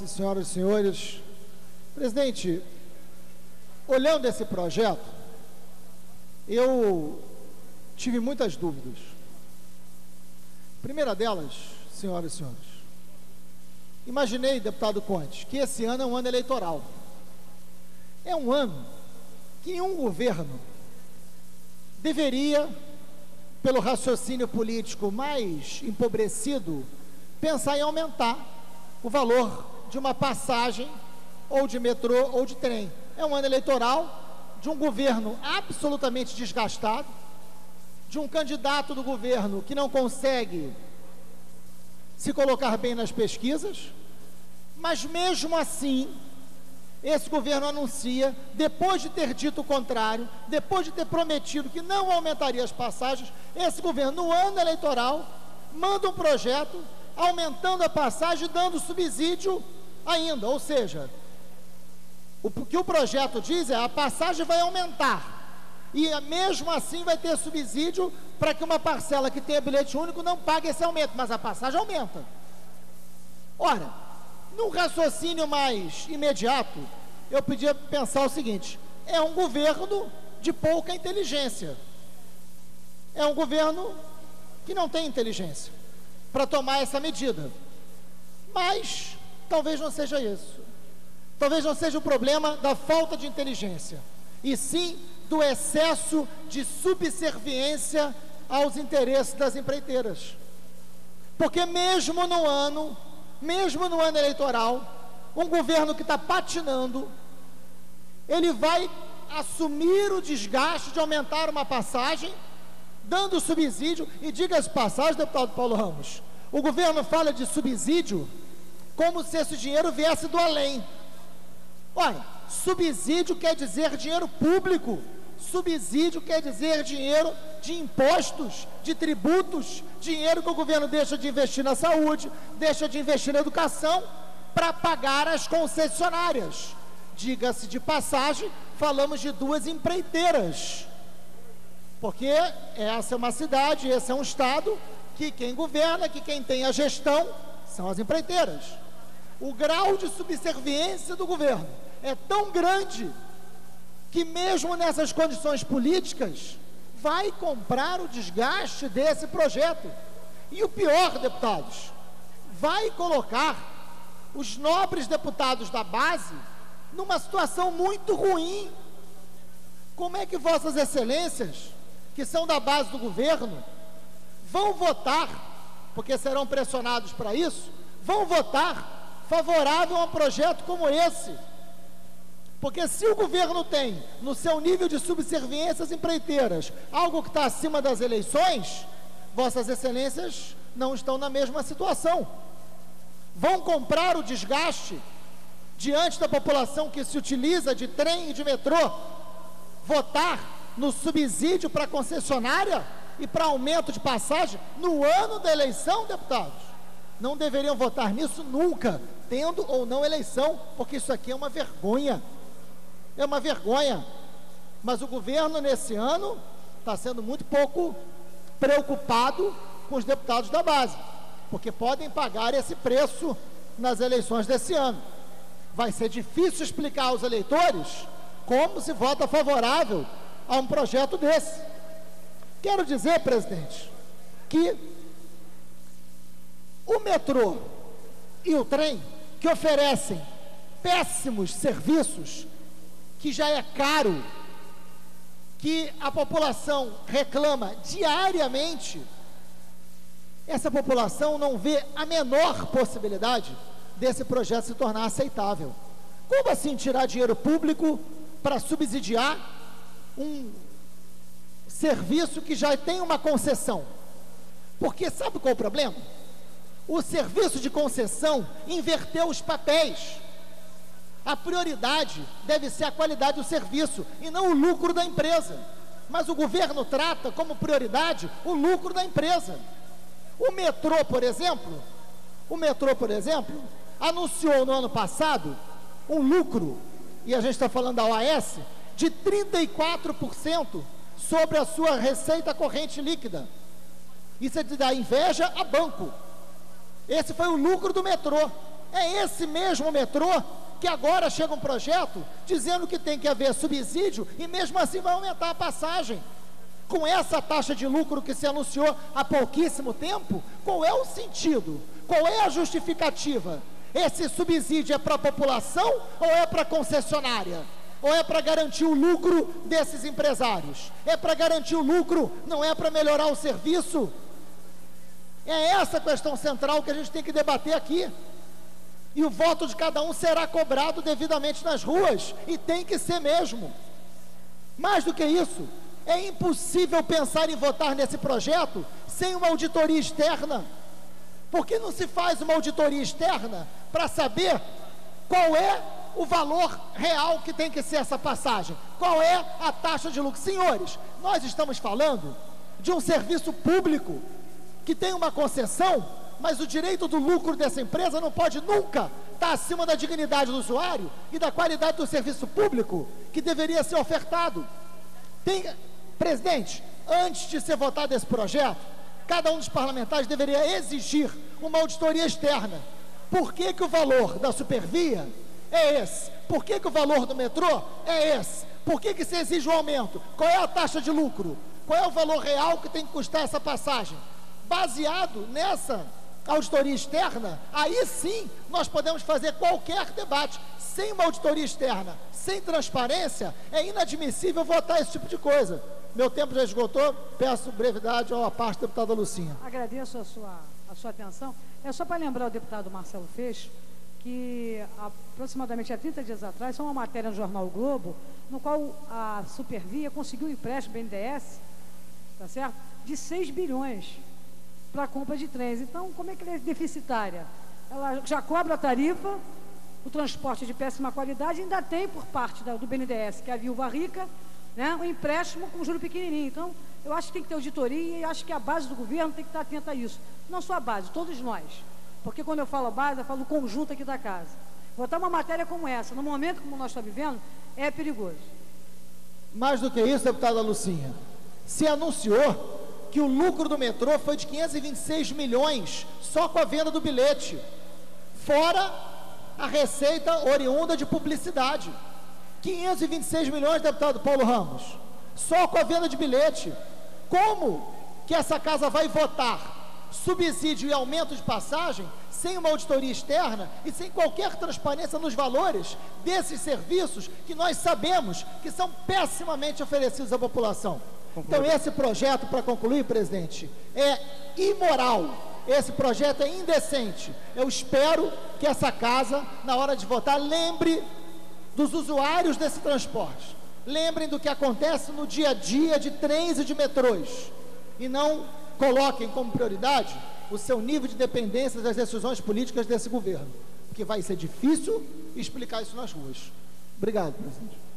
Excelências, senhoras e senhores, presidente, olhando esse projeto, eu tive muitas dúvidas. A primeira delas, senhoras e senhores, imaginei, deputado Conte, que esse ano é um ano eleitoral. É um ano que um governo deveria, pelo raciocínio político mais empobrecido, pensar em aumentar o valor de uma passagem, ou de metrô, ou de trem. É um ano eleitoral de um governo absolutamente desgastado, de um candidato do governo que não consegue se colocar bem nas pesquisas, mas mesmo assim, esse governo anuncia, depois de ter dito o contrário, depois de ter prometido que não aumentaria as passagens, esse governo, no ano eleitoral, manda um projeto aumentando a passagem e dando subsídio ainda, ou seja, o que o projeto diz é a passagem vai aumentar e mesmo assim vai ter subsídio para que uma parcela que tenha bilhete único não pague esse aumento, mas a passagem aumenta. Ora, num raciocínio mais imediato, eu podia pensar o seguinte: é um governo de pouca inteligência, é um governo que não tem inteligência para tomar essa medida, mas talvez não seja isso, talvez não seja o problema da falta de inteligência, e sim do excesso de subserviência aos interesses das empreiteiras, porque mesmo no ano eleitoral, um governo que está patinando, ele vai assumir o desgaste de aumentar uma passagem, dando subsídio, e diga-se de passagem, deputado Paulo Ramos, o governo fala de subsídio como se esse dinheiro viesse do além. Olha, subsídio quer dizer dinheiro público, subsídio quer dizer dinheiro de impostos, de tributos, dinheiro que o governo deixa de investir na saúde, deixa de investir na educação, para pagar as concessionárias. Diga-se de passagem, falamos de duas empreiteiras, porque essa é uma cidade, esse é um estado, que quem governa, que quem tem a gestão, são as empreiteiras. O grau de subserviência do governo é tão grande, que mesmo nessas condições políticas, vai comprar o desgaste desse projeto. E o pior, deputados, vai colocar os nobres deputados da base numa situação muito ruim. Como é que vossas excelências, que são da base do governo, vão votar, porque serão pressionados para isso, vão votar favorável a um projeto como esse? Porque se o governo tem, no seu nível de subserviências empreiteiras, algo que está acima das eleições, vossas excelências não estão na mesma situação. Vão comprar o desgaste diante da população que se utiliza de trem e de metrô, votar no subsídio para concessionária e para aumento de passagem no ano da eleição, deputados? Não deveriam votar nisso nunca, tendo ou não eleição, porque isso aqui é uma vergonha. É uma vergonha. Mas o governo, nesse ano, está sendo muito pouco preocupado com os deputados da base, porque podem pagar esse preço nas eleições desse ano. Vai ser difícil explicar aos eleitores como se vota favorável a um projeto desse. Quero dizer, presidente, que o metrô e o trem, que oferecem péssimos serviços, que já é caro, que a população reclama diariamente, essa população não vê a menor possibilidade desse projeto se tornar aceitável. Como assim tirar dinheiro público para subsidiar um serviço que já tem uma concessão? Porque sabe qual é o problema? O serviço de concessão inverteu os papéis. A prioridade deve ser a qualidade do serviço e não o lucro da empresa. Mas o governo trata como prioridade o lucro da empresa. O metrô, por exemplo, anunciou no ano passado um lucro, e a gente está falando da OAS, de 34% sobre a sua receita corrente líquida. Isso é de dar inveja a banco. Esse foi o lucro do metrô. É esse mesmo metrô que agora chega um projeto dizendo que tem que haver subsídio e mesmo assim vai aumentar a passagem. Com essa taxa de lucro que se anunciou há pouquíssimo tempo, qual é o sentido? Qual é a justificativa? Esse subsídio é para a população ou é para a concessionária? Ou é para garantir o lucro desses empresários? É para garantir o lucro, não é para melhorar o serviço? É essa a questão central que a gente tem que debater aqui. E o voto de cada um será cobrado devidamente nas ruas, e tem que ser mesmo. Mais do que isso, é impossível pensar em votar nesse projeto sem uma auditoria externa. Por que não se faz uma auditoria externa para saber qual é o valor real que tem que ser essa passagem? Qual é a taxa de lucro? Senhores, nós estamos falando de um serviço público que tem uma concessão, mas o direito do lucro dessa empresa não pode nunca estar acima da dignidade do usuário e da qualidade do serviço público que deveria ser ofertado. Presidente, antes de ser votado esse projeto, cada um dos parlamentares deveria exigir uma auditoria externa. Por que que o valor da Supervia é esse? Por que que o valor do metrô é esse? Por que que se exige um aumento? Qual é a taxa de lucro? Qual é o valor real que tem que custar essa passagem? Baseado nessa auditoria externa, aí sim nós podemos fazer qualquer debate. Sem uma auditoria externa, sem transparência, é inadmissível votar esse tipo de coisa. Meu tempo já esgotou, peço brevidade à parte da deputada Lucinha. Agradeço a sua atenção. É só para lembrar o deputado Marcelo Freixo que aproximadamente há 30 dias atrás, só uma matéria no jornal o Globo, no qual a Supervia conseguiu um empréstimo BNDES, tá certo? De 6 bilhões para a compra de trens. Então, como é que ela é deficitária? Ela já cobra a tarifa, o transporte de péssima qualidade, ainda tem por parte do BNDES, que é a viúva rica, né, um empréstimo com juro pequenininho. Então, eu acho que tem que ter auditoria e acho que a base do governo tem que estar atenta a isso. Não só a base, todos nós. Porque quando eu falo base, eu falo o conjunto aqui da casa. Botar uma matéria como essa, no momento como nós estamos vivendo, é perigoso. Mais do que isso, deputada Lucinha, se anunciou que o lucro do metrô foi de 526 milhões só com a venda do bilhete, fora a receita oriunda de publicidade. 526 milhões, deputado Paulo Ramos, só com a venda de bilhete. Como que essa casa vai votar subsídio e aumento de passagem sem uma auditoria externa e sem qualquer transparência nos valores desses serviços que nós sabemos que são pessimamente oferecidos à população? Então esse projeto, para concluir, presidente, é imoral. Esse projeto é indecente. Eu espero que essa casa, na hora de votar, lembre dos usuários desse transporte. Lembrem do que acontece no dia a dia de trens e de metrôs. E não coloquem como prioridade o seu nível de dependência das decisões políticas desse governo. Porque vai ser difícil explicar isso nas ruas. Obrigado, presidente.